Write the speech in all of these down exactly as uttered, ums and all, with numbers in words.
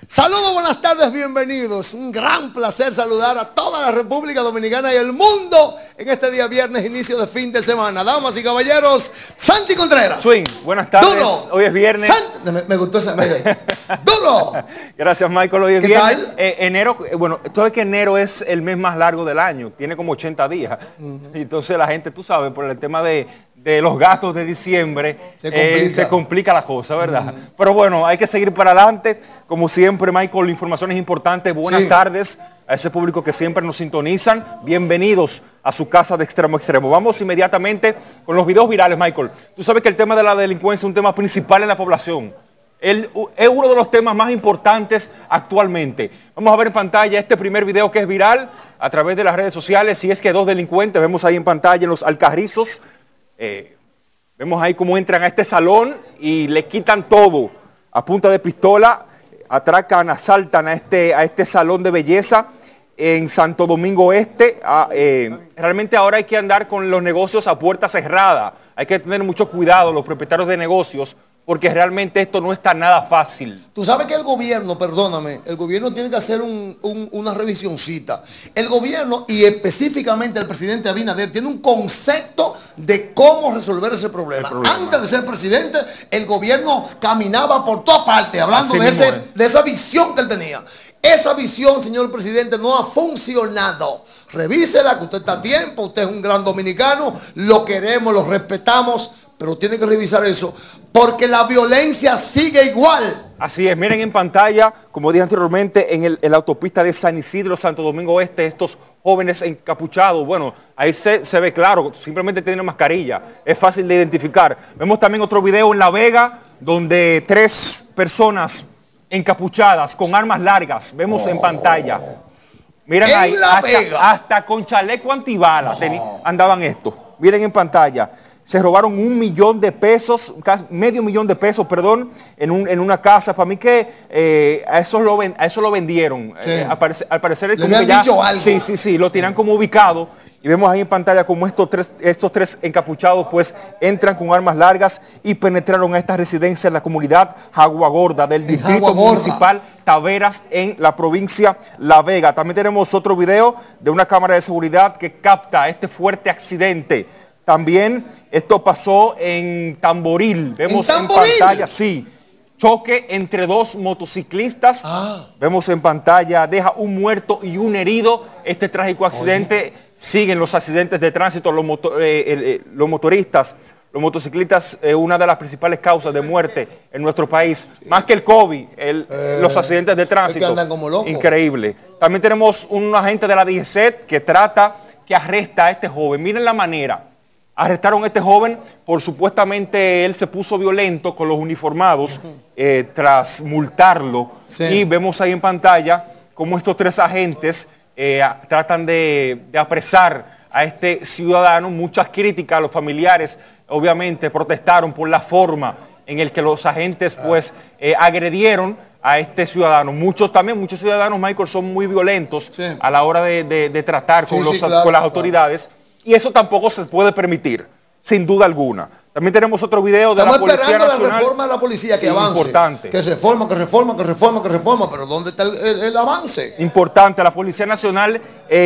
Saludos, buenas tardes, bienvenidos. Un gran placer saludar a toda la República Dominicana y el mundo en este día viernes, inicio de fin de semana. Damas y caballeros, Santi Contreras. Swing, buenas tardes. Duro. Hoy es viernes. Sant me, me gustó esa. Duro. Gracias, Michael. Hoy es ¿Qué viernes. tal? Eh, enero, eh, bueno, tú sabes que enero es el mes más largo del año. Tiene como ochenta días. Uh-huh. Entonces la gente, tú sabes, por el tema de... de los gastos de diciembre, se complica, eh, se complica la cosa, ¿verdad? Mm. Pero bueno, hay que seguir para adelante. Como siempre, Michael, la información es importante. Buenas sí. tardes a ese público que siempre nos sintonizan. Bienvenidos a su casa de extremo a extremo. Vamos inmediatamente con los videos virales, Michael. Tú sabes que el tema de la delincuencia es un tema principal en la población. El, es uno de los temas más importantes actualmente. Vamos a ver en pantalla este primer video que es viral a través de las redes sociales. Si es que dos delincuentes, vemos ahí en pantalla en los Alcarrizos. Eh, vemos ahí cómo entran a este salón y le quitan todo a punta de pistola, atracan, asaltan a este, a este salón de belleza en Santo Domingo Este. Ah, eh, realmente ahora hay que andar con los negocios a puerta cerrada, hay que tener mucho cuidado los propietarios de negocios, porque realmente esto no está nada fácil. Tú sabes que el gobierno, perdóname, el gobierno tiene que hacer un, un, una revisioncita. El gobierno y específicamente el presidente Abinader tiene un concepto de cómo resolver ese problema. problema. Antes de ser presidente, el gobierno caminaba por todas partes, hablando de, ese, de esa visión que él tenía. Esa visión, señor presidente, no ha funcionado. Revísela, que usted está a tiempo, usted es un gran dominicano, lo queremos, lo respetamos, pero tiene que revisar eso, porque la violencia sigue igual. Así es, miren en pantalla, como dije anteriormente, en, el, en la autopista de San Isidro, Santo Domingo Este, estos jóvenes encapuchados, bueno, ahí se, se ve claro, simplemente tienen mascarilla, es fácil de identificar. Vemos también otro video en La Vega, donde tres personas encapuchadas con armas largas, vemos oh. en pantalla. Miren en ahí, La hasta, Vega. hasta con chaleco antibalas oh. andaban estos. Miren en pantalla. Se robaron un millón de pesos, medio millón de pesos, perdón, en, un, en una casa. Para mí que eh, a, eso lo ven, a eso lo vendieron. Sí. Eh, al, parecer, al parecer es ¿Le como habían que ya, dicho algo? Sí, sí, sí, lo tienen como ubicado. Y vemos ahí en pantalla como estos tres, estos tres encapuchados pues entran con armas largas y penetraron a esta residencia en la comunidad Jagua Gorda del distrito municipal Taveras en la provincia La Vega. También tenemos otro video de una cámara de seguridad que capta este fuerte accidente. También esto pasó en Tamboril. Vemos en, Tamboril? en pantalla, sí, choque entre dos motociclistas. Ah. Vemos en pantalla, deja un muerto y un herido. Este trágico accidente. Oye. Siguen los accidentes de tránsito, los, motor, eh, eh, los motoristas, los motociclistas, eh, una de las principales causas de muerte en nuestro país. Sí. Más que el COVID, el, eh, los accidentes de tránsito. Es que andan como locos. Increíble. También tenemos un agente de la D G C E T que trata, que arresta a este joven. Miren la manera. Arrestaron a este joven por supuestamente él se puso violento con los uniformados uh-huh. eh, tras multarlo. Sí. Y vemos ahí en pantalla cómo estos tres agentes eh, tratan de, de apresar a este ciudadano. Muchas críticas a los familiares, obviamente, protestaron por la forma en el que los agentes pues eh, agredieron a este ciudadano. Muchos también, muchos ciudadanos, Michael, son muy violentos sí. a la hora de, de, de tratar con, sí, los, sí, claro, con las autoridades. Claro. Y eso tampoco se puede permitir, sin duda alguna. También tenemos otro video de Estamos la Policía esperando Nacional. la reforma de la policía, que sí, avance. Importante. Que reforma, que reforma, que reforma, que reforma. Pero ¿dónde está el, el, el avance? Importante. La Policía Nacional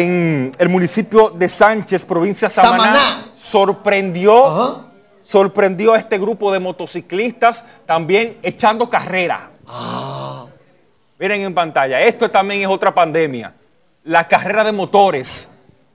en el municipio de Sánchez, provincia de Samaná, Samaná. sorprendió, uh-huh. sorprendió a este grupo de motociclistas también echando carrera. Ah. Miren en pantalla. Esto también es otra pandemia. La carrera de motores.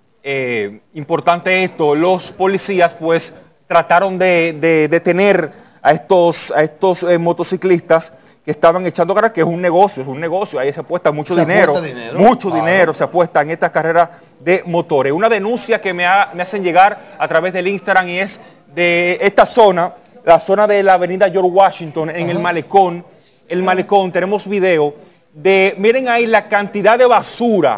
Eh, importante esto, los policías pues trataron de, de detener a estos, a estos eh, motociclistas que estaban echando carreras, que es un negocio, es un negocio, ahí se apuesta mucho ¿Se dinero, apuesta dinero? mucho Ah. dinero se apuesta en esta carrera de motores. Una denuncia que me, ha, me hacen llegar a través del Instagram y es de esta zona, la zona de la avenida George Washington, en Ajá. el malecón, el malecón, tenemos video de, miren ahí la cantidad de basura,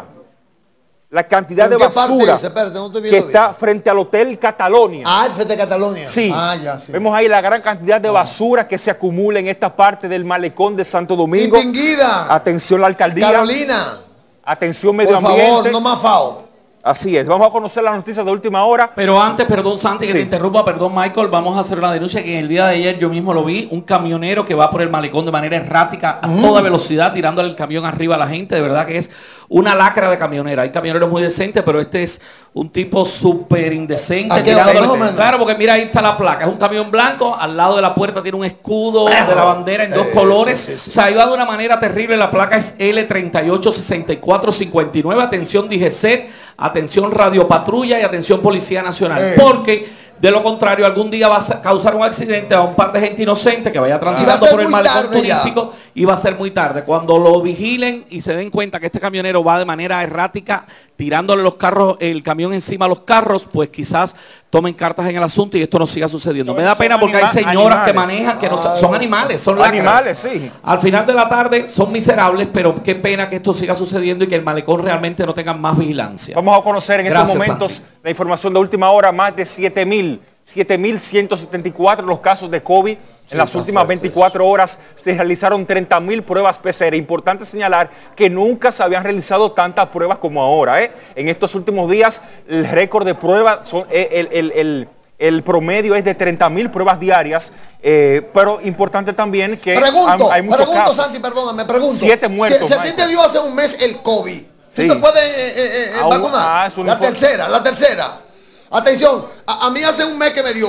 la cantidad de basura Espérate, no que bien. está frente al Hotel Catalonia. Ah, frente a Catalonia. Sí. Ah, ya, sí. Vemos ahí la gran cantidad de basura que se acumula en esta parte del malecón de Santo Domingo. Distinguida. Atención la alcaldía. Carolina. Atención medio Por ambiente. favor, no más fao. Así es, vamos a conocer las noticias de última hora. Pero antes, perdón Santi, que sí. te interrumpa, perdón Michael, vamos a hacer una denuncia que en el día de ayer yo mismo lo vi, un camionero que va por el malecón de manera errática a mm. toda velocidad, tirándole el camión arriba a la gente, de verdad que es una lacra de camionera. Hay camioneros muy decentes, pero este es un tipo súper indecente. Tirándole, claro, porque mira, ahí está la placa, es un camión blanco, al lado de la puerta tiene un escudo de la bandera en dos eh, colores, sí, sí, sí. o sea, iba de una manera terrible, la placa es L treinta y ocho sesenta y cuatro cincuenta y nueve, atención D G C E T, atención Radio Patrulla y atención Policía Nacional, eh. porque de lo contrario algún día va a causar un accidente a un par de gente inocente que vaya transitando por el malecón turístico ya. y va a ser muy tarde. Cuando lo vigilen y se den cuenta que este camionero va de manera errática tirándole los carros, el camión encima a los carros, pues quizás tomen cartas en el asunto y esto no siga sucediendo. Me da pena porque hay señoras que manejan que no son animales, son lacras. Animales, sí. Al final de la tarde son miserables, pero qué pena que esto siga sucediendo y que el malecón realmente no tenga más vigilancia. Vamos a conocer en Gracias, estos momentos Santi. la información de última hora, más de siete mil ciento setenta y cuatro los casos de COVID. Sí, en las últimas veinticuatro horas se realizaron treinta mil pruebas P C R. Importante señalar que nunca se habían realizado tantas pruebas como ahora. ¿eh? En estos últimos días el récord de pruebas, son, el, el, el, el promedio es de treinta mil pruebas diarias. Eh, pero importante también que pregunto, hay, hay muchos pregunto, casos. Santi, perdóname, pregunto. Siete muertos. Si, si a ti te dio hace un mes el COVID, sí. ¿tú te puedes eh, eh, ah, vacunar? Ah, la tercera, la tercera. Atención, a, a mí hace un mes que me dio.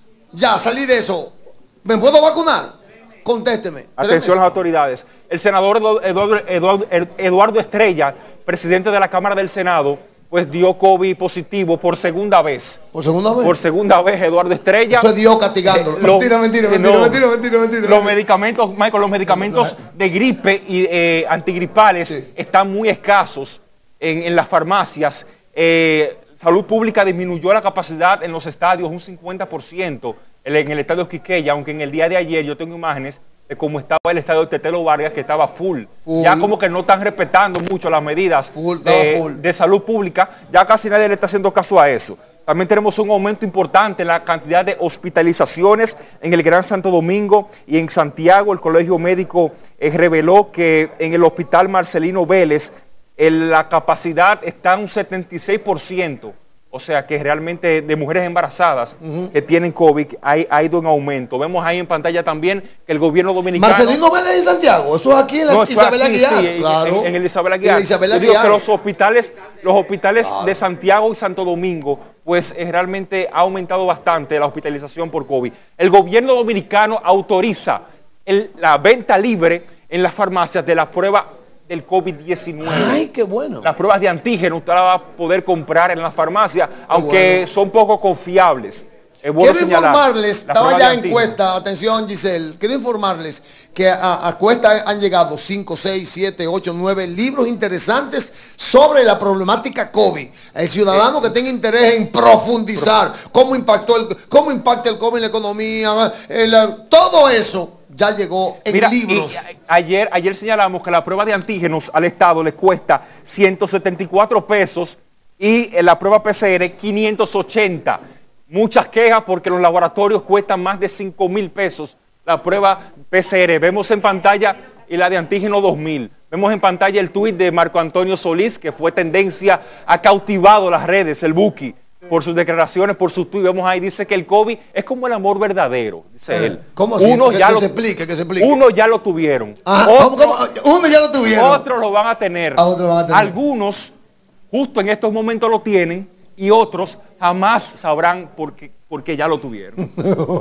Ya, salí de eso. ¿Me puedo vacunar? Contésteme. Atención a las autoridades. El senador Eduardo, Eduardo, Eduardo Estrella, presidente de la Cámara del Senado, pues dio COVID positivo por segunda vez. ¿Por segunda vez? Por segunda vez, Eduardo Estrella. Eso es Dios castigándolo. Eh, lo, mentira, mentira, mentira, no, mentira, mentira, mentira. Los medicamentos, Michael, los medicamentos de gripe y eh, antigripales sí. están muy escasos en, en las farmacias. Eh, Salud Pública disminuyó la capacidad en los estadios un cincuenta por ciento en el estadio Quiqueya, aunque en el día de ayer yo tengo imágenes de cómo estaba el estadio Tetelo Vargas, que estaba full. full. Ya como que no están respetando mucho las medidas full, de, full. de salud pública, ya casi nadie le está haciendo caso a eso. También tenemos un aumento importante en la cantidad de hospitalizaciones en el Gran Santo Domingo y en Santiago. El Colegio Médico eh, reveló que en el Hospital Marcelino Vélez el, la capacidad está en un setenta y seis por ciento. O sea que realmente de mujeres embarazadas uh-huh. que tienen COVID hay, ha ido en aumento. Vemos ahí en pantalla también que el gobierno dominicano... Marcelino Vélez en Santiago, eso es aquí en la no, Isabel Aguiar. Sí, claro. en, en el Isabel Aguiar. Isabel Aguiar. Yo digo que los hospitales, los hospitales claro. de Santiago y Santo Domingo, pues eh, realmente ha aumentado bastante la hospitalización por COVID. El gobierno dominicano autoriza el, la venta libre en las farmacias de la prueba del COVID diecinueve. ¡Ay, qué bueno! Las pruebas de antígeno usted las va a poder comprar en la farmacia, qué aunque bueno. son poco confiables. Es bueno quiero señalar, informarles, estaba ya encuesta, atención Giselle, quiero informarles que a, a Cuesta han llegado cinco, seis, siete, ocho, nueve libros interesantes sobre la problemática COVID. El ciudadano eh, que tenga interés en profundizar pro, cómo impactó el, cómo impacta el COVID en la economía, el, todo eso. Ya llegó en Mira, libros. Ayer, ayer señalamos que la prueba de antígenos al Estado le cuesta ciento setenta y cuatro pesos y la prueba P C R quinientos ochenta. Muchas quejas porque los laboratorios cuestan más de cinco mil pesos la prueba P C R. Vemos en pantalla y la de antígeno dos mil. Vemos en pantalla el tuit de Marco Antonio Solís, que fue tendencia, ha cautivado las redes, el Buki, por sus declaraciones, por sus tweets. Vemos ahí, dice que el COVID es como el amor verdadero, dice eh, él. ¿Cómo así? Uno que, ya que lo, se explique, que se explique. Uno ya lo tuvieron. Ajá, otro, ¿cómo, cómo? Uno ya lo tuvieron. Otros lo van a tener. A otros van a tener. Algunos justo en estos momentos lo tienen y otros jamás sabrán por qué, porque ya lo tuvieron.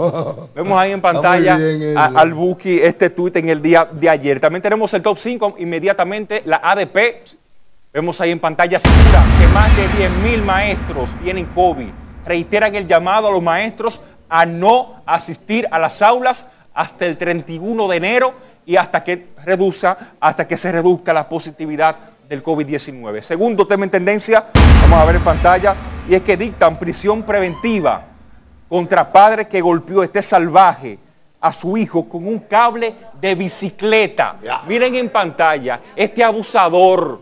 Vemos ahí en pantalla a, al Buki este tuit en el día de ayer. También tenemos el top cinco, inmediatamente la A D P. Vemos ahí en pantalla que más de diez mil maestros tienen COVID. Reiteran el llamado a los maestros a no asistir a las aulas hasta el treinta y uno de enero y hasta que reduzca, hasta que se reduzca la positividad del COVID diecinueve. Segundo tema en tendencia, vamos a ver en pantalla, y es que dictan prisión preventiva contra padre que golpeó este salvaje a su hijo con un cable de bicicleta. Yeah. Miren en pantalla, este abusador.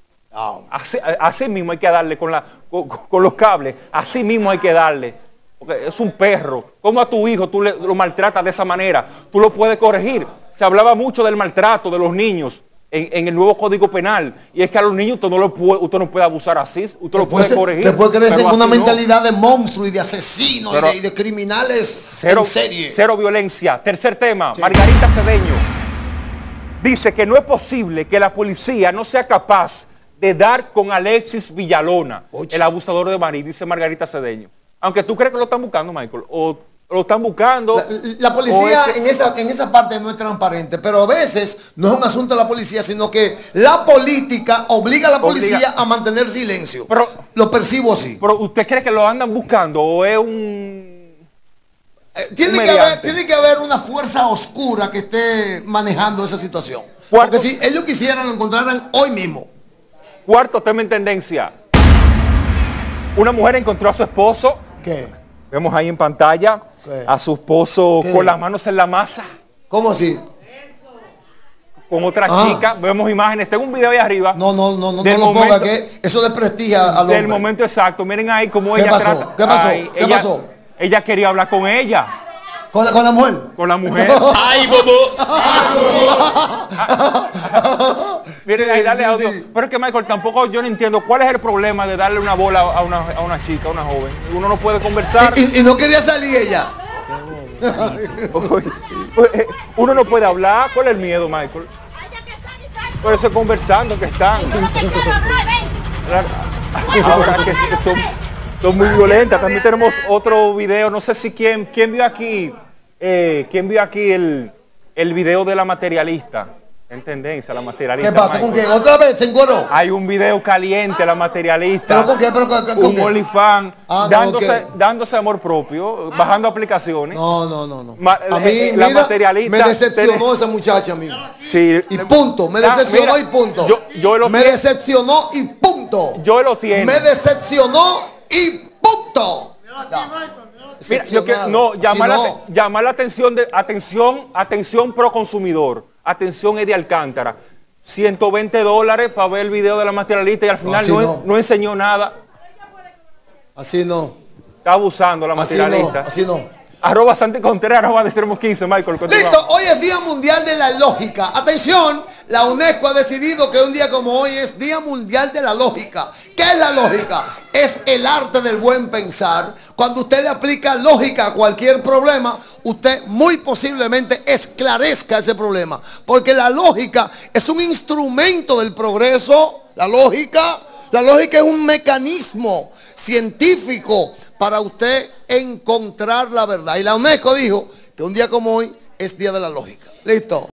Oh. Así, así mismo hay que darle con, la, con, con los cables, así mismo hay que darle. Porque es un perro. ¿Cómo a tu hijo tú le, lo maltratas de esa manera? Tú lo puedes corregir. Se hablaba mucho del maltrato de los niños en, en el nuevo Código Penal. Y es que a los niños usted no, lo puede, usted no puede abusar así, usted lo puede corregir. Después crece en una mentalidad no. de monstruo y de asesino y de, y de criminales cero, en serie. Cero violencia. Tercer tema, sí. Margarita Cedeño dice que no es posible que la policía no sea capaz de dar con Alexis Villalona, Oye. el abusador de Marí, dice Margarita Cedeño. Aunque tú crees que lo están buscando, Michael, o lo están buscando. La, la policía es que, en, esa, en esa parte no es transparente, pero a veces no es un asunto de la policía, sino que la política obliga a la policía obliga. a mantener silencio. Pero, lo percibo así. Pero ¿usted cree que lo andan buscando o es un... Eh, tiene, un que haber, tiene que haber una fuerza oscura que esté manejando esa situación. Cuarto, porque si ellos quisieran, lo encontraran hoy mismo. Cuarto tema en tendencia. Una mujer encontró a su esposo. ¿Qué? Vemos ahí en pantalla ¿Qué? a su esposo ¿Qué? con las manos en la masa. ¿Cómo así? Con otra ah. chica. Vemos imágenes. Tengo un video ahí arriba. No, no, no, no, no lo ponga, que eso desprestigia al hombre. Del momento exacto. Miren ahí cómo ¿Qué ella pasó? trata. ¿Qué pasó? Ay, ¿Qué ella, pasó? Ella quería hablar con ella. ¿Con la, con la mujer? Con la mujer. ¡Ay, bobo! Miren, sí, ahí dale sí, audio. Sí. Pero es que, Michael, tampoco yo no entiendo cuál es el problema de darle una bola a una, a una chica, a una joven. Uno no puede conversar. Y, y, y no quería salir ella. Uno no puede hablar. ¿Cuál es el miedo, Michael? Por eso conversando que están. Ahora que son, son muy violentas. También tenemos otro video. No sé si quién, quién vio aquí, eh, quién vio aquí el, el video de la materialista. En tendencia, la materialista. ¿Qué pasa? ¿Con qué? ¿Otra vez se engoró? Hay un video caliente, la materialista. ¿Pero con qué? ¿Pero con, con un qué? OnlyFans, ah, dándose, no, okay. dándose amor propio, bajando aplicaciones. No, no, no, no. Ma a mí, eh, la mira, materialista. me decepcionó esa muchacha, amigo. Sí. Y punto. Me decepcionó mira, y punto. Yo, yo lo me tiene. decepcionó y punto. Yo lo tiene. Me decepcionó y punto. Mira, yo que, no, llamar, no. La, llamar la atención, de, atención, atención pro consumidor. Atención Eddie Alcántara. ciento veinte dólares para ver el video de la materialista y al final no, no. no enseñó nada. Así no. Está abusando la materialista. Así no. Así no. Arroba Santi Contreras, arroba de Extremos quince, Michael. Listo, hoy es Día Mundial de la Lógica. Atención, la UNESCO ha decidido que un día como hoy es Día Mundial de la Lógica. ¿Qué es la lógica? Es el arte del buen pensar. Cuando usted le aplica lógica a cualquier problema, usted muy posiblemente esclarezca ese problema. Porque la lógica es un instrumento del progreso. La lógica, la lógica es un mecanismo científico para usted encontrar la verdad. Y la UNESCO dijo que un día como hoy es Día de la Lógica. Listo.